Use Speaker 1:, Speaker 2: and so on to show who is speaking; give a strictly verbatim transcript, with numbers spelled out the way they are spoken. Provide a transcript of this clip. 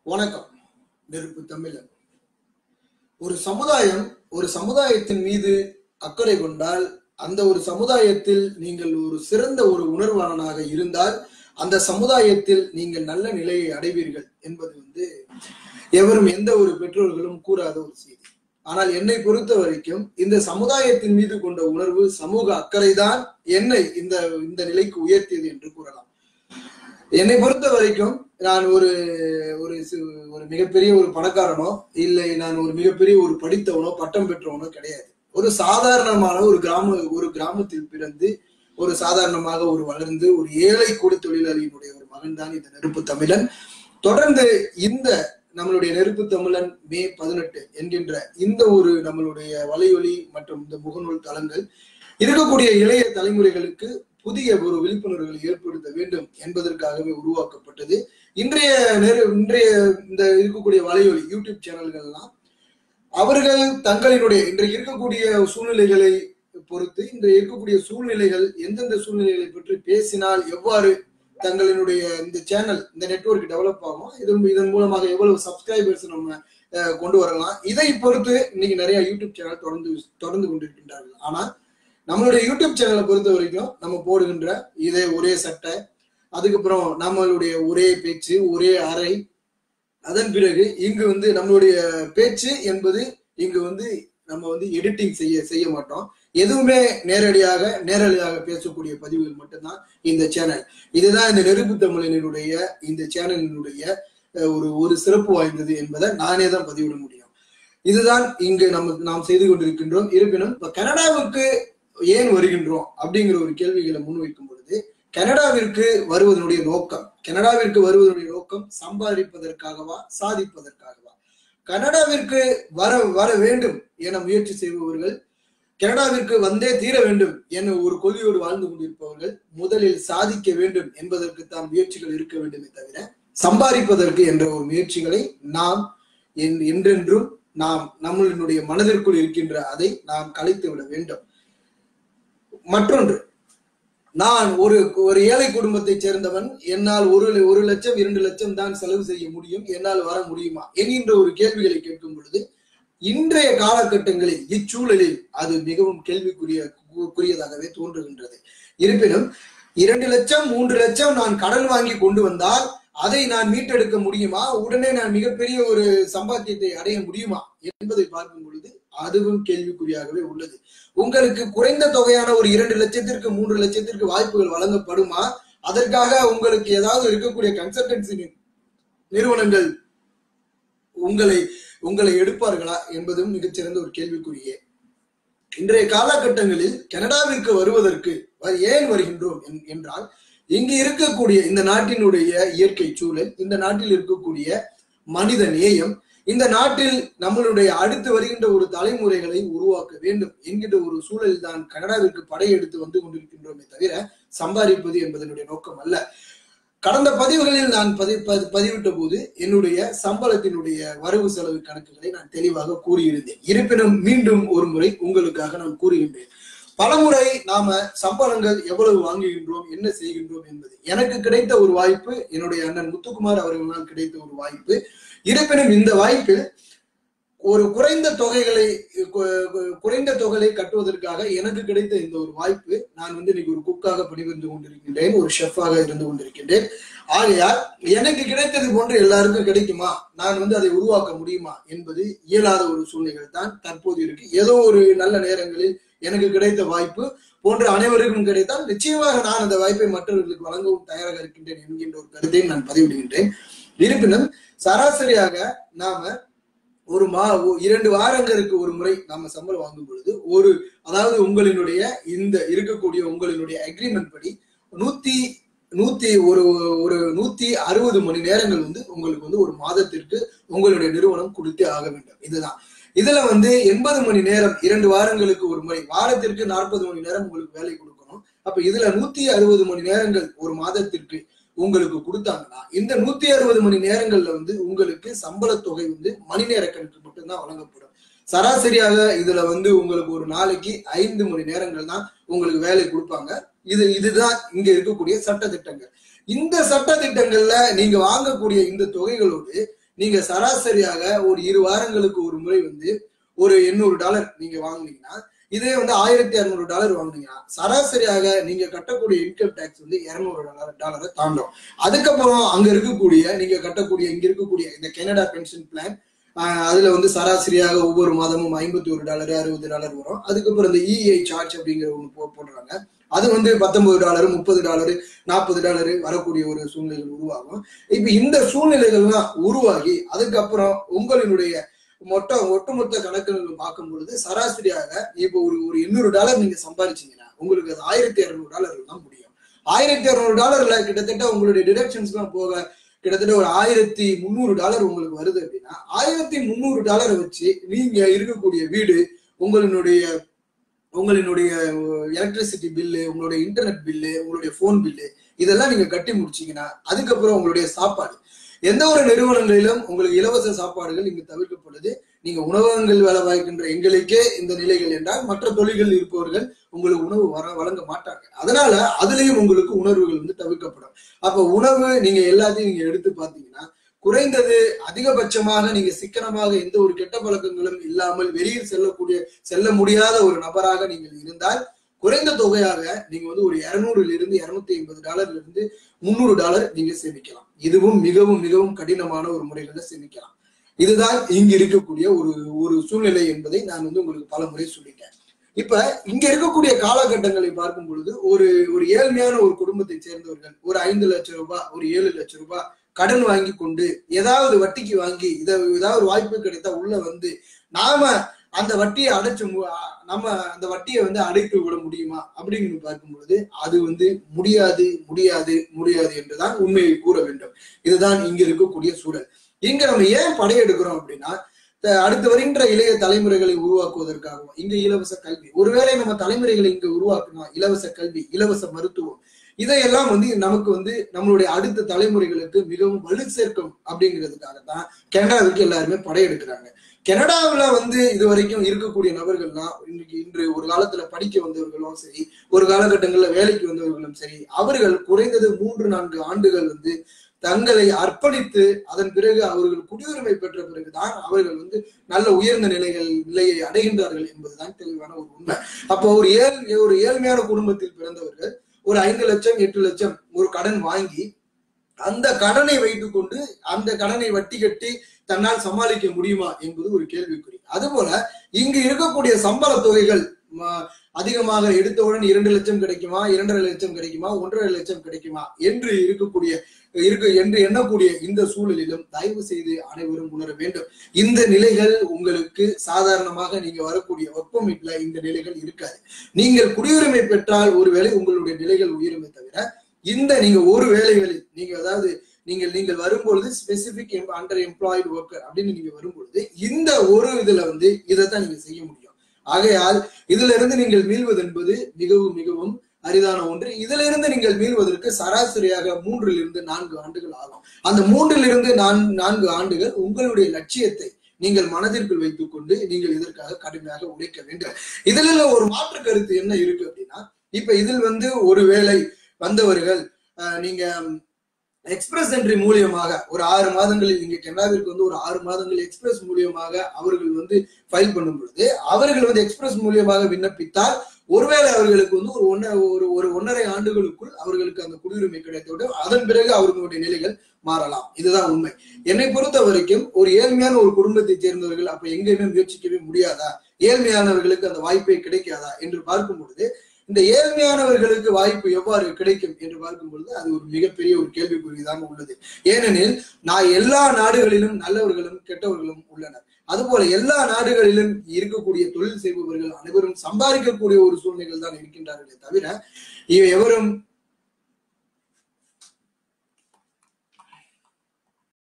Speaker 1: வணக்கம். நெருப்பு தமிழன். ஒரு சமுதாயம் ஒரு சமுதாயத்தின் மீது அக்கறை கொண்டால், அந்த ஒரு சமுதாயத்தில் நீங்கள் ஒரு சிறந்த ஒரு உணர்வாளனாக இருந்தால் அந்த சமுதாயத்தில் நீங்கள் நல்ல நிலையை அடைவீர்கள் என்பது வந்து எவரும் எந்த ஒரு பெற்றோர்களும் கூறாத ஒரு செய்தி. ஆனால் என்னை பொறுத்த வரைக்கும் இந்த சமுதாயத்தின் மீது கொண்ட உணர்வு, சமூக அக்கறைதான் என்னை இந்த இந்த நிலைக்கு உயர்த்தியது என்று கூறலாம். என்னை பொறுத்த வரைக்கும் நான் ஒரு ஒரு ஒரு மிகப்பெரிய ஒரு பணக்காரனோ இல்லை நான் ஒரு மிகப்பெரிய ஒரு படித்தவனோ பட்டம் பெற்றவனோ கிடையாது. ஒரு சாதாரணமான ஒரு கிராம ஒரு கிராமத்தில் பிறந்து ஒரு சாதாரணமாக ஒரு வளர்ந்து ஒரு ஏழை கூலி தொழிலாளியினுடைய ஒரு மகன் தான் இந்த நெருப்பு தமிழன். தொடர்ந்து இந்த நம்மளுடைய நெருப்பு தமிழன் மே பதினெட்டு என்கின்ற இந்த ஒரு நம்மளுடைய வலையொலி மற்றும் இந்த முகநூல் தளங்கள் இருக்கக்கூடிய இளைய தலைமுறைகளுக்கு புதிய ஒரு விழிப்புணர்வுகளை ஏற்படுத்த வேண்டும் என்பதற்காகவே உருவாக்கப்பட்டது. இன்றைய நேரு இன்றைய இந்த இருக்கக்கூடிய வலையொலி யூடியூப் சேனல்கள் எல்லாம் அவர்கள் தங்களினுடைய இன்றைக்கு இருக்கக்கூடிய சூழ்நிலைகளை பொறுத்து இன்றைய இருக்கக்கூடிய சூழ்நிலைகள் எந்தெந்த சூழ்நிலைகளை பற்றி பேசினால் எவ்வாறு தங்களினுடைய இந்த சேனல் இந்த நெட்வொர்க் டெவலப் ஆகும், இதன் இதன் மூலமாக எவ்வளவு சப்ஸ்கிரைபர்ஸ் நம்ம கொண்டு வரலாம், இதை பொறுத்து இன்னைக்கு நிறைய யூடியூப் சேனல் தொடர்ந்து தொடர்ந்து கொண்டிருக்கின்றார்கள். ஆனா நம்மளுடைய யூடியூப் சேனலை பொறுத்த வரைக்கும் நம்ம போடுகின்ற இதே ஒரே சட்டை, அதுக்கப்புறம் நம்மளுடைய ஒரே பேச்சு, ஒரே அறை, அதன் பிறகு இங்கு வந்து நம்மளுடைய பேச்சு என்பது இங்கு வந்து நம்ம வந்து எடிட்டிங் செய்ய செய்ய மாட்டோம். எதுவுமே நேரடியாக நேரடியாக பேசக்கூடிய பதிவுகள் மட்டும்தான் இந்த சேனல். இதுதான் இந்த நெருப்பு தமிழனுடைய இந்த சேனலினுடைய ஒரு ஒரு சிறப்பு வாய்ந்தது என்பதை நானே தான் பதிவிட முடியும். இதுதான் இங்கு நம்ம நாம் செய்து கொண்டிருக்கின்றோம். இருப்பினும் இப்ப கனடாவுக்கு ஏன் வருகின்றோம் அப்படிங்கிற ஒரு கேள்விகளை முன்வைக்கும் பொழுது, கனடாவிற்கு வருவதனுடைய நோக்கம் கனடாவிற்கு வருவதனுடைய நோக்கம் சம்பாதிப்பதற்காகவா சாதிப்பதற்காகவா? கனடாவிற்கு வர வர வேண்டும் என முயற்சி செய்பவர்கள், கனடாவிற்கு வந்தே தீர வேண்டும் என ஒரு கொள்கையோடு வாழ்ந்து கொண்டிருப்பவர்கள் முதலில் சாதிக்க வேண்டும் என்பதற்கு தான் முயற்சிகள் இருக்க வேண்டுமே தவிர சம்பாதிப்பதற்கு என்ற ஒரு முயற்சிகளை நாம் என்றென்றும் நாம் நம்மளுடைய மனதிற்குள் இருக்கின்ற அதை நாம் கலைத்து விட வேண்டும். மற்றொன்று, நான் ஒரு ஒரு ஏழை குடும்பத்தை சேர்ந்தவன், என்னால் ஒரு ஒரு லட்சம் இரண்டு லட்சம் தான் செலவு செய்ய முடியும், என்னால் வர முடியுமா என்கின்ற ஒரு கேள்விகளை கேட்கும் பொழுது இன்றைய காலகட்டங்களில் இச்சூழலில் அது மிகவும் கேள்விக்குரிய குறியதாகவே தோன்றுகின்றது. இருப்பினும் இரண்டு லட்சம் மூன்று லட்சம் நான் கடன் வாங்கி கொண்டு வந்தால் அதை நான் மீட்டெடுக்க முடியுமா, உடனே நான் மிகப்பெரிய ஒரு சம்பாத்தியத்தை அடைய முடியுமா என்பதை பார்க்கும் பொழுது அதுவும் கேள்விக்குறியாகவே உள்ளது. உங்களுக்கு குறைந்த தொகையான ஒரு இரண்டு லட்சத்திற்கு மூன்று லட்சத்திற்கு வாய்ப்புகள் வழங்கப்படுமா? அதற்காக உங்களுக்கு ஏதாவது இருக்கக்கூடிய கன்சல்டன்சி நிறுவனங்கள் உங்களை உங்களை எடுப்பார்களா என்பதும் மிகச்சிறந்த ஒரு கேள்விக்குறியே. இன்றைய காலகட்டங்களில் கனடாவிற்கு வருவதற்கு ஏன் வருகின்றோம் என்றால், இங்கு இருக்கக்கூடிய இந்த நாட்டினுடைய இயற்கை சூழல், இந்த நாட்டில் இருக்கக்கூடிய மனித நேயம், இந்த நாட்டில் நம்மளுடைய அடுத்து வருகின்ற ஒரு தலைமுறைகளை உருவாக்க வேண்டும் என்கின்ற ஒரு சூழலில் தான் கனடாவிற்கு படையெடுத்து வந்து கொண்டிருக்கின்றோமே தவிர சம்பாதிப்பது என்பதனுடைய நோக்கம் அல்ல. கடந்த பதிவுகளில் நான் பதி பதிவிட்ட போது என்னுடைய சம்பளத்தினுடைய வரவு செலவு கணக்குகளை நான் தெளிவாக கூறியிருந்தேன். இருப்பினும் மீண்டும் ஒரு முறை உங்களுக்காக நான் கூறுகின்றேன். பலமுறை நாம சம்பளங்கள் எவ்வளவு வாங்குகின்றோம், என்ன செய்கின்றோம் என்பது எனக்கு கிடைத்த ஒரு வாய்ப்பு, என்னுடைய அண்ணன் முத்துக்குமார் அவர்களால் கிடைத்த ஒரு வாய்ப்பு. இருப்பினும் இந்த வாய்ப்பில் ஒரு குறைந்த தொகைகளை குறைந்த தொகையை கட்டுவதற்காக எனக்கு கிடைத்த இந்த ஒரு வாய்ப்பு, நான் வந்து இன்னைக்கு ஒரு குக்காக பணிபுரிந்து கொண்டிருக்கின்றேன், ஒரு ஷெஃபாக இருந்து கொண்டிருக்கின்றேன். ஆகையால் எனக்கு கிடைத்தது போன்று எல்லாருக்கும் கிடைக்குமா, நான் வந்து அதை உருவாக்க முடியுமா என்பது இயலாத ஒரு சூழ்நிலை தான் தற்போது இருக்கு. ஏதோ ஒரு நல்ல நேரங்களில் எனக்கு கிடைத்த வாய்ப்பு போன்ற அனைவருக்கும் கிடைத்தால் நிச்சயமாக நான் அந்த வாய்ப்பை மற்றவர்களுக்கு வழங்கவும் தயாராக இருக்கின்றேன் என்கின்ற ஒரு கருத்தை நான் பதிவிடுகின்றேன். இருப்பினும் சராசரியாக நாம ஒரு மா இரண்டு வாரங்களுக்கு ஒரு முறை நாம சம்பளம் வாங்கும் பொழுது ஒரு அதாவது உங்களினுடைய இந்த இருக்கக்கூடிய உங்களினுடைய அக்ரிமெண்ட் படி நூத்தி நூத்தி ஒரு ஒரு நூத்தி அறுபது மணி நேரங்கள் வந்து உங்களுக்கு வந்து ஒரு மாதத்திற்கு உங்களுடைய நிறுவனம் கொடுத்தே ஆக வேண்டும். இதுதான். இதுல வந்து எண்பது மணி நேரம் இரண்டு வாரங்களுக்கு ஒரு முறை, வாரத்திற்கு நாற்பது மணி நேரம் உங்களுக்கு வேலை கொடுக்கணும். அப்ப இதுல நூத்தி அறுபது மணி நேரங்கள் ஒரு மாதத்திற்கு உங்களுக்கு கொடுத்தாங்கன்னா இந்த நூத்தி அறுபது மணி நேரங்கள்ல வந்து உங்களுக்கு சம்பள தொகை வந்து மணி நேர கணக்கு மட்டும்தான் வழங்கப்படும். சராசரியாக இதுல வந்து உங்களுக்கு ஒரு நாளைக்கு ஐந்து மணி நேரங்கள் தான் உங்களுக்கு வேலை கொடுப்பாங்க. இது இதுதான் இங்க இருக்கக்கூடிய சட்ட திட்டங்கள். இந்த சட்ட திட்டங்கள்ல நீங்க வாங்கக்கூடிய இந்த தொகைகளோடு நீங்க சராசரியாக ஒரு இரு வாரங்களுக்கு ஒரு முறை வந்து ஒரு எண்ணூறு டாலர் நீங்க வாங்குனீங்கன்னா, இதே வந்து ஆயிரத்தி அறுநூறு டாலர் வாங்குனீங்கன்னா சராசரியாக நீங்க கட்டக்கூடிய இன்கம் டேக்ஸ் வந்து இருநூறு டாலர் டாலரை தாண்டும். அதுக்கப்புறம் அங்க இருக்கக்கூடிய நீங்க கட்டக்கூடிய இங்க இருக்கக்கூடிய இந்த கனடா பென்ஷன் பிளான், அதுல வந்து சராசரியாக ஒவ்வொரு மாதமும் ஐம்பத்தி ஒரு டாலர் அறுபது டாலர் வரும். அதுக்கப்புறம் இந்த இஐ சார்ஜ் அப்படிங்கிற ஒண்ணு போ போடுறாங்க. அது வந்து பத்தொன்பது டாலரு முப்பது டாலரு நாற்பது டாலரு வரக்கூடிய ஒரு சூழ்நிலைகள் உருவாகும். இப்ப இந்த சூழ்நிலைகள்லாம் உருவாகி அதுக்கப்புறம் உங்களினுடைய மொத்த ஒட்டுமொத்த கணக்குகள் பார்க்கும் பொழுது சராசரியாக இப்போ ஒரு ஒரு எண்ணூறு டாலர் நீங்க சம்பாதிச்சீங்கன்னா உங்களுக்கு அது ஆயிரத்தி இருநூறு டாலர் தான் முடியும். ஆயிரத்தி இருநூறு டாலர்ல கிட்டத்தட்ட உங்களுடைய டிடக்ஷன்ஸ் எல்லாம் போக கிட்டத்தட்ட ஒரு ஆயிரத்தி முந்நூறு டாலர் உங்களுக்கு வருது அப்படின்னா, ஆயிரத்தி முந்நூறு டாலரை வச்சு நீங்க இருக்கக்கூடிய வீடு, உங்களினுடைய உங்களினுடைய எலக்ட்ரிசிட்டி பில்லு, உங்களுடைய இன்டர்நெட் பில்லு, உங்களுடைய போன் பில்லு, இதெல்லாம் நீங்க கட்டி முடிச்சீங்கன்னா அதுக்கப்புறம் உங்களுடைய சாப்பாடு, எந்த ஒரு நிறுவனங்களிலும் உங்களுக்கு இலவச சாப்பாடுகள் இங்கு தவிர்க்கப்படுது. நீங்க உணவகங்கள் வேலை வாய்க்கின்ற எங்களுக்கே இந்த நிலைகள் என்றால் மற்ற தொழில்கள் இருப்பவர்கள் உங்களுக்கு உணவு வர வழங்க மாட்டாங்க. அதனால அதுலயும் உங்களுக்கு உணர்வுகள் வந்து தவிர்க்கப்படும். அப்ப உணவு நீங்க எல்லாத்தையும் நீங்க எடுத்து பாத்தீங்கன்னா குறைந்தது அதிகபட்சமாக நீங்க சிக்கனமாக எந்த ஒரு கெட்ட பழக்கங்களும் இல்லாமல் வெளியில் செல்லக்கூடிய செல்ல முடியாத ஒரு நபராக நீங்கள் இருந்தால் குறைந்த தொகையாக நீங்க வந்து ஒரு இருநூறுல இருந்து இருநூத்தி ஐம்பது டாலர்ல இருந்து முன்னூறு டாலர் நீங்க சேமிக்கலாம். இதுவும் மிகவும் மிகவும் கடினமான ஒரு முறையில சேமிக்கலாம். இதுதான் இங்க இருக்கக்கூடிய ஒரு ஒரு சூழ்நிலை என்பதை நான் வந்து உங்களுக்கு பல முறை சொல்லிட்டேன். இப்ப இங்க இருக்கக்கூடிய காலகட்டங்களை பார்க்கும் பொழுது ஒரு ஒரு ஏழ்மையான ஒரு குடும்பத்தை சேர்ந்தவர்கள் ஒரு ஐந்து லட்சம் ரூபாய் ஒரு ஏழு லட்சம் ரூபாய் கடன் வாங்கி கொண்டு ஏதாவது வட்டிக்கு வாங்கி இதை ஏதாவது வாய்ப்பு கிடைத்தா உள்ள வந்து நாம அந்த வட்டியை அடைச்சு நம்ம அந்த வட்டியை வந்து அடைத்து விட முடியுமா அப்படின்னு பார்க்கும் பொழுது அது வந்து முடியாது முடியாது முடியாது என்றுதான் உண்மையை கூற வேண்டும். இதுதான் இங்க இருக்கக்கூடிய சூழல். இங்க நம்ம ஏன் படையெடுக்கிறோம் அப்படின்னா, அடுத்து வருகின்ற இளைய தலைமுறைகளை உருவாக்குவதற்காகவும் இங்க இலவச கல்வி, ஒருவேளை நம்ம தலைமுறைகளை இங்க உருவாக்கணும், இலவச கல்வி, இலவச மருத்துவம், இதையெல்லாம் வந்து நமக்கு வந்து நம்மளுடைய அடுத்த தலைமுறைகளுக்கு மிகவும் வலு சேர்க்கும் அப்படிங்கிறதுக்காகத்தான் கனடாவுக்கு எல்லாருமே படையெடுக்கிறாங்க. கனடாவில வந்து இது வரைக்கும் இருக்கக்கூடிய நபர்கள்லாம் இன்னைக்கு இன்று ஒரு காலத்துல படிக்க வந்தவர்களும் சரி, ஒரு காலகட்டங்கள்ல வேலைக்கு வந்தவர்களும் சரி, அவர்கள் குறைந்தது மூன்று நான்கு ஆண்டுகள் வந்து தங்களை அர்ப்பணித்து அதன் பிறகு அவர்கள் குடியுரிமை பெற்ற பிறகுதான் அவர்கள் வந்து நல்ல உயர்ந்த நிலைகள் நிலையை அடைகின்றார்கள் என்பதுதான் தெளிவான ஒரு உண்மை. அப்போ ஒரு ஏழ் ஒரு ஏழ்மையான குடும்பத்தில் பிறந்தவர்கள் ஒரு ஐந்து லட்சம் எட்டு லட்சம் ஒரு கடன் வாங்கி அந்த கடனை வைத்துக் கொண்டு அந்த கடனை வட்டி கட்டி தன்னால் சமாளிக்க முடியுமா என்பது ஒரு கேள்விக்குறி. அதுபோல இங்கு இருக்கக்கூடிய சம்பள தொகைகள் அதிகமாக எடுத்தவுடன் இரண்டு லட்சம் கிடைக்குமா, இரண்டரை லட்சம் கிடைக்குமா, ஒன்றரை லட்சம் கிடைக்குமா என்று இருக்கக்கூடிய இருக்கு என்று எண்ணக்கூடிய இந்த சூழலிலும் தயவு செய்து அனைவரும் உணர வேண்டும். இந்த நிலைகள் உங்களுக்கு சாதாரணமாக நீங்க வரக்கூடிய ஒர்க் பெர்மிட்ல இந்த நிலைகள் இருக்காது. நீங்கள் குடியுரிமை பெற்றால் ஒருவேளை உங்களுடைய நிலைகள் உயருமே தவிர இந்த நீங்க ஒரு வேலைகளில் நீங்க அதாவது நீங்கள் நீங்கள் வரும்பொழுது ஸ்பெசிபிக் அண்டர் எம்ப்ளாய்டு ஒர்க்கர் அப்படின்னு நீங்க வரும்பொழுது இந்த ஒரு இதுல வந்து இதைத்தான் நீங்க செய்ய முடியும். ஆகையால் இதுல இருந்து நீங்கள் மீள்வது என்பது மிகவும் மிகவும் அரிதான ஒன்று. இதுல இருந்து நீங்கள் மீள்வதற்கு சராசரியாக மூன்றில் இருந்து நான்கு ஆண்டுகள் ஆகும். அந்த மூன்றில் இருந்து நான்கு ஆண்டுகள் உங்களுடைய லட்சியத்தை நீங்கள் மனதிற்குள் வைத்துக் கொண்டு நீங்கள் இதற்காக கடுமையாக உழைக்க வேண்டும். இதுல ஒரு மாற்று கருத்து என்ன இருக்கு அப்படின்னா, இப்ப இதில் வந்து ஒரு வேளை வந்தவர்கள் நீங்க எக்ஸ்பிரஸ் என்ட்ரி மூலியமாக ஒரு ஆறு மாதங்களில் நீங்க கனடாவிற்கு வந்து ஒரு ஆறு மாதங்கள் எக்ஸ்பிரஸ் மூலியமாக அவர்கள் வந்து ஃபைல் பண்ணும் பொழுது அவர்கள் வந்து எக்ஸ்பிரஸ் மூலியமாக விண்ணப்பித்தால் ஒருவேளை அவர்களுக்கு வந்து ஒரு ஒன்ன ஒரு ஒரு ஒன்றரை ஆண்டுகளுக்குள் அவர்களுக்கு அந்த குடியுரிமை கிடைத்துவிடும். அதன் பிறகு அவர்களுடைய நிலைகள் மாறலாம். இதுதான் உண்மை. என்னை பொறுத்த வரைக்கும் ஒரு ஏழ்மையான ஒரு குடும்பத்தை சேர்ந்தவர்கள் அப்ப எங்கேயுமே முயற்சிக்கவே முடியாதா, ஏழ்மையானவர்களுக்கு அந்த வாய்ப்பே கிடைக்காதா என்று பார்க்கும் பொழுது இந்த ஏழ்மையானவர்களுக்கு வாய்ப்பு எவ்வாறு கிடைக்கும் என்று பார்க்கும் பொழுது அது ஒரு மிகப்பெரிய ஒரு கேள்விக்குறிதான் உள்ளது. ஏனெனில் நான் எல்லா நாடுகளிலும் நல்லவர்களும் கெட்டவர்களும் உள்ளனர். அதுபோல எல்லா நாடுகளிலும் இருக்கக்கூடிய தொழில் செய்பவர்கள் அனைவரும் சம்பாதிக்கக்கூடிய ஒரு சூழ்நிலைகள் தான் இருக்கின்றார்களே தவிர எவரும்